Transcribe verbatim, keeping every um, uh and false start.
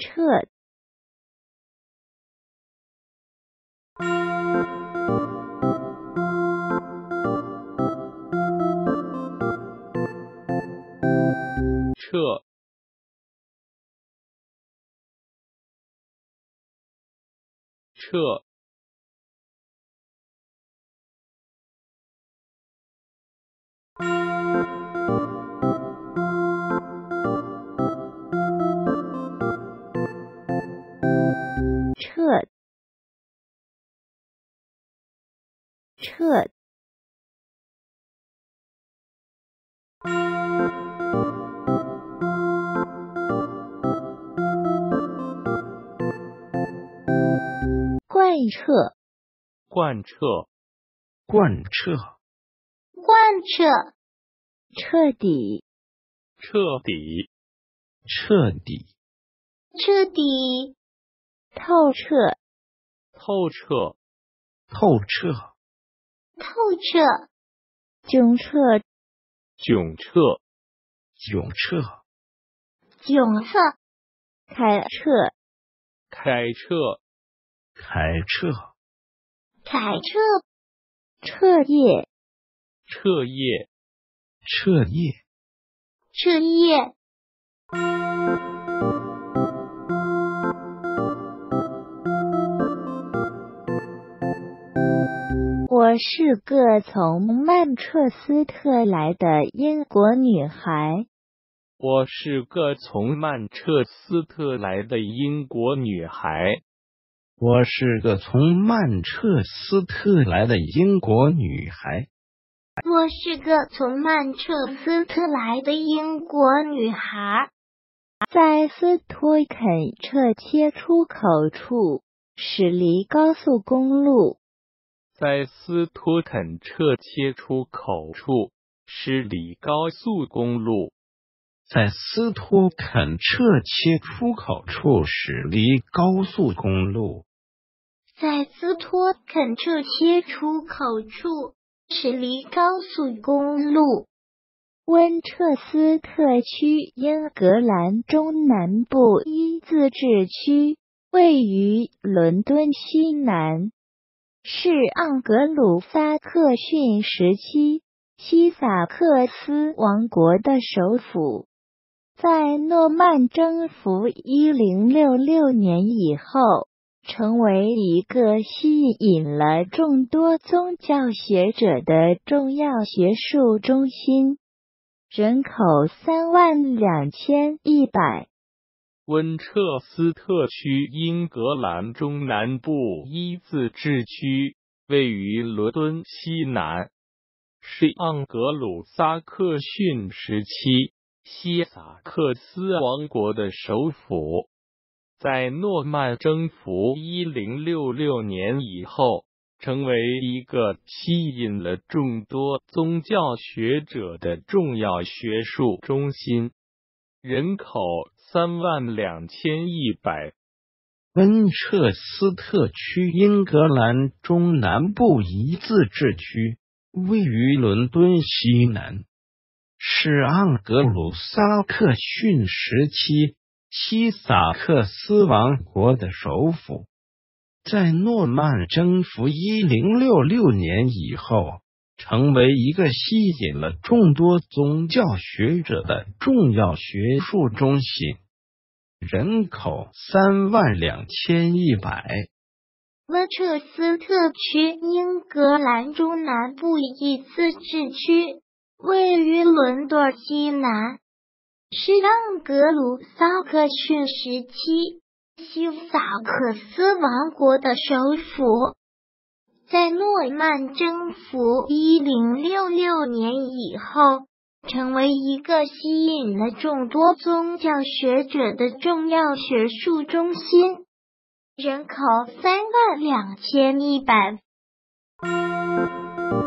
撤， 撤，撤， 撤，撤，贯彻， 贯彻， 贯彻， 贯彻， 彻底， 彻底， 彻底， 彻底， 透彻， 透彻， 透彻， 透彻， 窘彻， 窘彻， 窘彻， 窘迫， 开彻， 开彻， 开彻， 开彻， 彻夜， 彻夜， 彻夜， 彻夜。 我是个从曼彻斯特来的英国女孩。 我是个从曼彻斯特来的英国女孩。 我是个从曼彻斯特来的英国女孩。 我是个从曼彻斯特来的英国女孩。 在斯托肯彻切出口处，驶离高速公路。 在斯托肯彻切出口处，驶离高速公路。 在斯托肯彻切出口处，驶离高速公路。 在斯托肯彻切出口处，驶离高速公路。 温彻斯特区英格兰中南部一自治区，位于伦敦西南，是盎格鲁撒克逊时期西萨克斯王国的首府。在诺曼征服一零六六年以后，成为一个吸引了众多宗教学者的重要学术中心，人口三万两千一百。 温彻斯特区英格兰中南部一自治区，位于伦敦西南，是盎格鲁撒克逊时期西萨克斯王国的首府。在诺曼征服一零六六年以后，成为一个吸引了众多宗教学者的重要学术中心，人口三万两千一百。 温彻斯特区英格兰中南部一自治区，位于伦敦西南，是盎格鲁撒克逊时期西萨克斯王国的首府。在诺曼征服一零六六年以后，成为一个吸引了众多宗教学者的重要学术中心，人口三万两千一百。 温彻斯特区英格兰中南部一自治区，位于伦敦西南，是盎格鲁撒克逊时期西萨克斯王国的首府。在诺曼征服一零六六年以后，成为一个吸引了众多宗教学者的重要学术中心，人口三万两千一百。